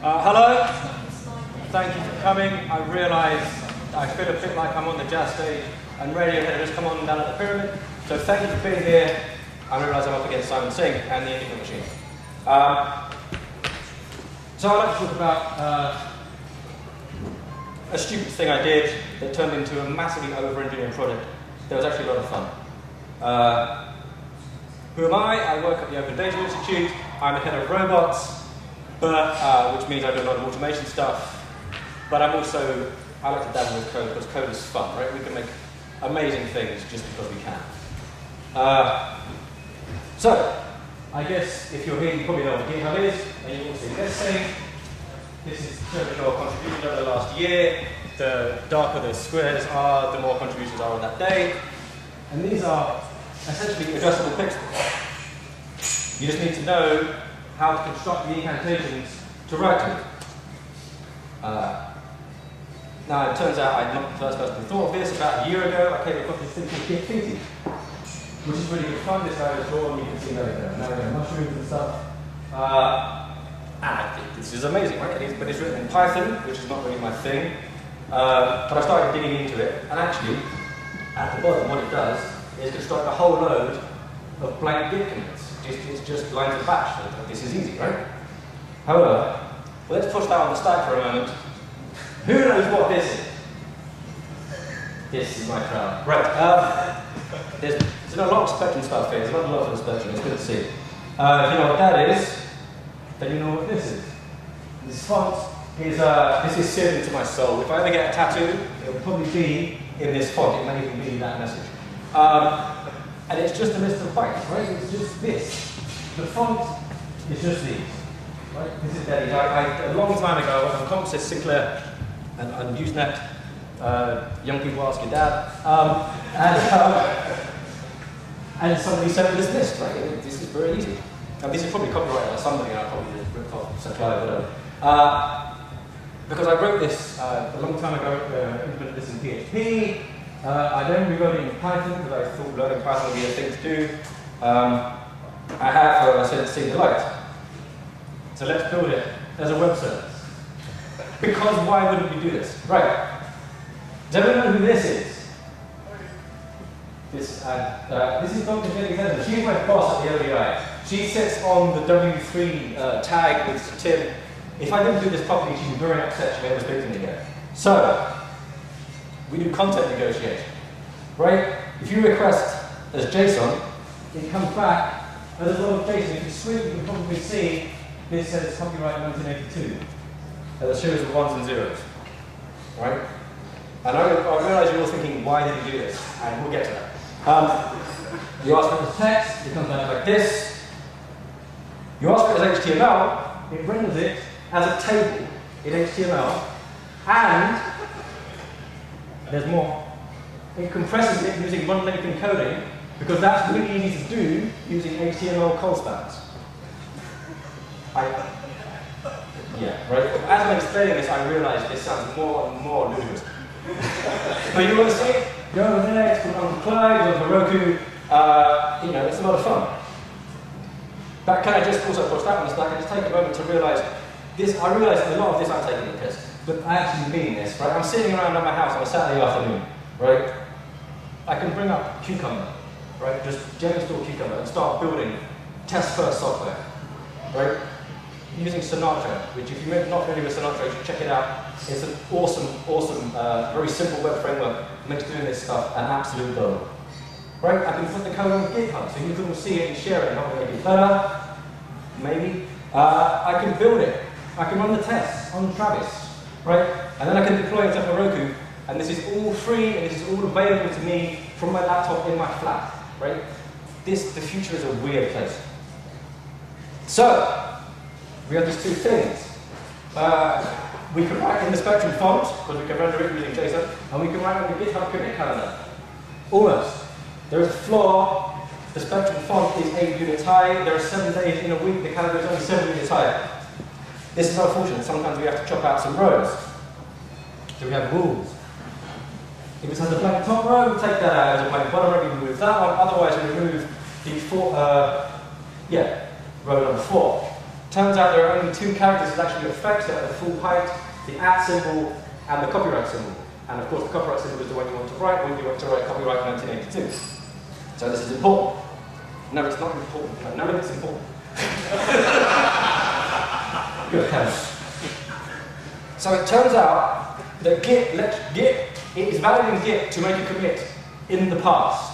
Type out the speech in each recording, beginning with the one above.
Hello, thank you for coming. I realise I feel a bit like I'm on the jazz stage and Radiohead has just come on down at the Pyramid. So thank you for being here. I realise I'm up against Simon Singh and the Enigma Machine. So I'd like to talk about a stupid thing I did that turned into a massively over-engineered project that was actually a lot of fun. Who am I? I work at the Open Data Institute. I'm the head of robots, which means I do a lot of automation stuff. But I like to dabble with code because code is fun, right? We can make amazing things just because we can. So, I guess if you're here, you probably know what Github is, and you will see this thing. This is showing your contributions over the last year. The darker the squares are, the more contributions are on that day. And these are essentially adjustable pixels. You just need to know how to construct the incantations to write to it. Now it turns out I'm not the first person who thought of this. About a year ago I came across this thing called Pikesley, which is really good fun. This guy was drawn, you can see there. Now we have mushrooms and stuff. And this is amazing, right? But it's written in Python, which is not really my thing. But I started digging into it, and actually, at the bottom, what it does is construct a whole load of blank Git commits. It's just lines of bash. This is easy, right? However, let's push that on the stack for a moment. Who knows what this is? This is my crowd. Right. There's a lot of spectrum stuff here. There's not a lot of spectrum. It's good to see. If you know what that is, then you know what this is. This font is this is seared into my soul. If I ever get a tattoo, it will probably be in this font. It may even be that message. And it's just a list of bytes, right? It's just this. The font is just these. Right? This is Daddy's. A long time ago, I was on Compsys, Sinclair, and Usenet. Young people ask your dad. And somebody sent me this list, right? This is very easy. Now, this is probably copyrighted by somebody, and I'll probably just rip off Sinclair, whatever. Because I wrote this a long time ago, implemented this in PHP. I then rewrote it in Python because I thought learning Python would be a thing to do. I have since seen the light. So let's build it as a web service. Because why wouldn't we do this? Right. Does everyone know who this is? This is Dr. Jenny Henderson. She's my boss at the ODI. She sits on the W3 tag with Tim. If I didn't do this properly, she'd be very upset she never speak to me again. So, we do content negotiation, right? If you request as JSON, it comes back as a lot of JSON. If you squint, you can probably see this says copyright 1982. As a series of ones and zeros, right? And I realise you're all thinking, why did he do this? And we'll get to that. You ask for the text, it comes back like this. You ask for it as HTML, it renders it as a table in HTML, and there's more. It compresses it using run-length encoding, because that's really easy to do using HTML call spans. Yeah, right? As I'm explaining this, I realise this sounds more and more ludicrous. But you want to see it? Go over there, it's called Uncle Clyde, or Heroku. You know, it's a lot of fun. But can I just also push that on the stack and just take a moment to realise this? I realise a lot of this I'm taking the piss, but I actually mean this, right? I'm sitting around at my house on a Saturday afternoon, right? I can bring up Cucumber, right? Just install Cucumber and start building test-first software, right? Using Sinatra, which if you're not familiar with Sinatra, you should check it out. It's an awesome, very simple web framework. Makes doing this stuff an absolute dough. Right? I can put the code on GitHub, so you can see it and share it and help make it better. Maybe. I can build it. I can run the tests on Travis, right? And then I can deploy it to Heroku. And this is all free, and this is all available to me from my laptop in my flat, right? The future is a weird place. So, we have these two things. We can write in the Spectrum font, because we can render it using JSON, and we can write on the GitHub commit calendar. Almost. There is a flaw. The Spectrum font is 8 units high. There are 7 days in a week. The calendar is only 7 units high. This is unfortunate. Sometimes we have to chop out some rows. So we have rules. If it has a blank top row, we take that out. As a blank bottom row, we remove that one. Otherwise, we remove the row number 4. Turns out there are only two characters that actually affect it at the full height, the @ symbol and the copyright symbol. And of course the copyright symbol is the one you want to write when you want to write copyright 1982. So this is important. No, it's not important. No, none of it's important. Good heavens. So it turns out that Git, it is valid in Git to make a commit in the past.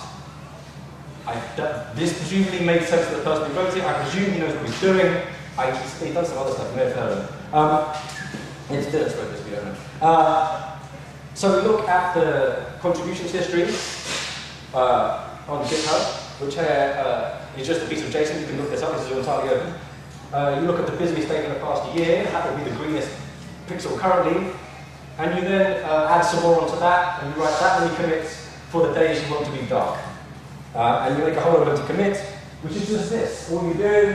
This presumably made sense to the person who wrote it. I presume he knows what he's doing. He's done some other stuff, you may have heard of him. It's Dylan's wrote this, we don't know. So we look at the contributions history on GitHub, which is just a piece of JSON. You can look this up, this is entirely open. You look at the busiest day in the past year, that would be the greenest pixel currently, and you then add some more onto that, and you write that many commits for the days you want to be dark. And you make a whole lot of empty commit, which is just this. All you do,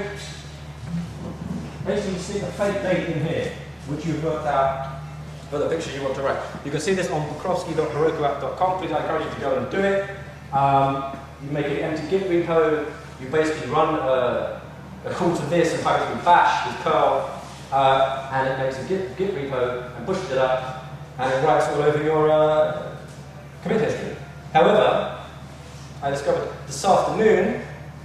basically stick a fake date in here, which you've worked out for the picture you want to write. You can see this on bukrovsky.herokuapp.com. Please, I encourage you to go and do it. You make an empty Git repo. You basically run a call to this and type it in bash with curl, and it makes a Git repo and pushes it up, and it writes all over your commit history. However, I discovered this afternoon,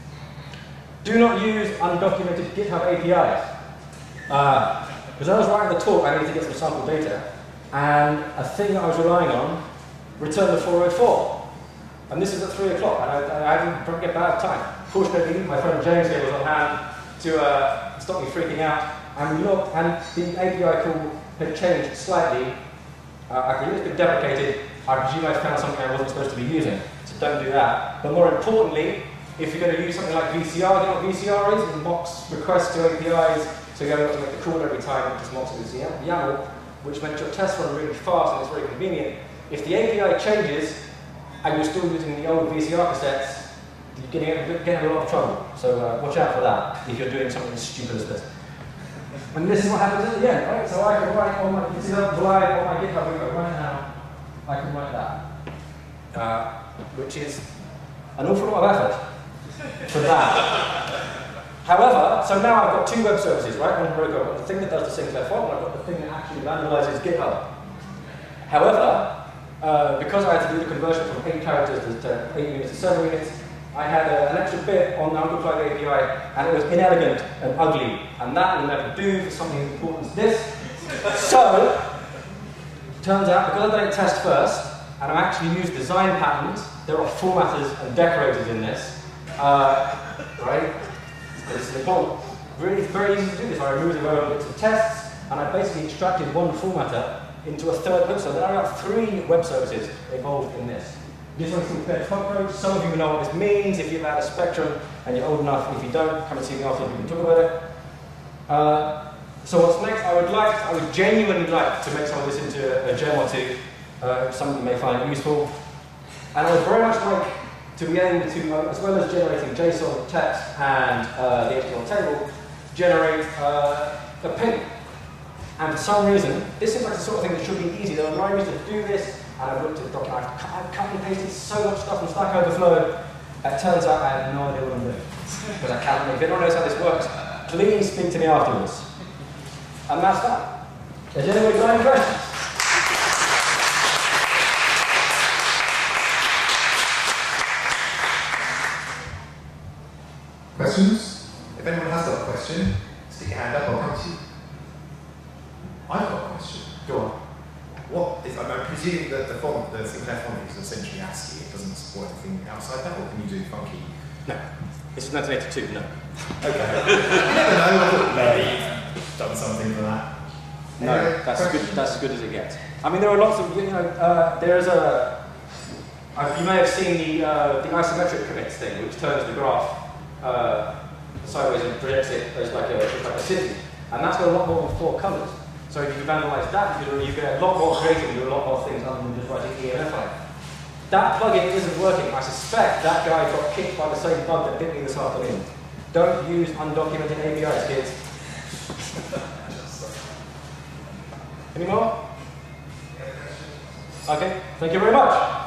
do not use undocumented GitHub APIs. Because I was writing the talk, I needed to get some sample data, and a thing that I was relying on returned the 404. And this is at 3 o'clock, and I didn't get bad time. Fortunately, my friend James here was on hand to stop me freaking out, and we looked, and the API call had changed slightly. It's been deprecated. I presume I found something I wasn't supposed to be using, so don't do that. But more importantly, if you're going to use something like VCR, you know what VCR is? It mocks requests to APIs, so you haven't got to make the call every time, it just mocks it with YAML, which makes your test run really fast and it's very convenient. If the API changes, and you're still using the old VCR cassettes, you're getting a lot of trouble. So watch out for that if you're doing something as stupid as this. And this is what happens at the end, right? So I can write on my, you see that live on my GitHub repo right now, I can write that. Which is an awful lot of effort for that. However, so now I've got two web services, right? On Heroku, I've got the thing that does the Sinclair font, and I've got the thing that actually vandalizes GitHub. However, because I had to do the conversion from 8 characters to 8 units to 7 units, I had an extra bit on the Uncle-Plug API, and it was inelegant and ugly, and that will never do for something as important as this. So, turns out, because I did a test first, and I actually used design patterns, there are formatters and decorators in this, right? This is important. Really, it's very easy to do this. I removed the relevant bits of tests, and I basically extracted one formatter into a third web service. There are 3 web services involved in this. This one's called Fed Cockroach. Some of you know what this means if you've had a Spectrum and you're old enough. If you don't, come and see me afterwards, we can talk about it. So what's next? I would genuinely like to make some of this into a gem or two. Some of you may find it useful. And I would very much like to be able to, as well as generating JSON, text, and the HTML table, generate a pin. And for some reason, this seems like the sort of thing that should be easy. There are libraries that do this, and I've looked at the document. I've cut and pasted so much stuff from Stack Overflow. It turns out I have no idea what I'm doing. Because I can't. If anyone knows how this works, please speak to me afterwards. And that's that. Has anybody got any questions? Questions? If anyone has got a question, stick your hand up, I'll come to you. I've got a question. Go on. What is, I'm presuming that the font, the Sinclair font is essentially ASCII. It doesn't support anything outside that, or can you do funky? No. It's 1982, no. Okay. You never know, I thought maybe you've done something for that. No, that's as good as it gets. I mean, there are lots of, there's a, you may have seen the isometric commits thing, which turns the graph sideways and projects it as like a city. And that's got a lot more than 4 colors. So if you vandalize that, you get a lot more creative, you do a lot more things other than just writing EMF on it. That plugin isn't working. I suspect that guy got kicked by the same bug that bit me this afternoon. Don't use undocumented APIs, kids. Any more? Okay, thank you very much.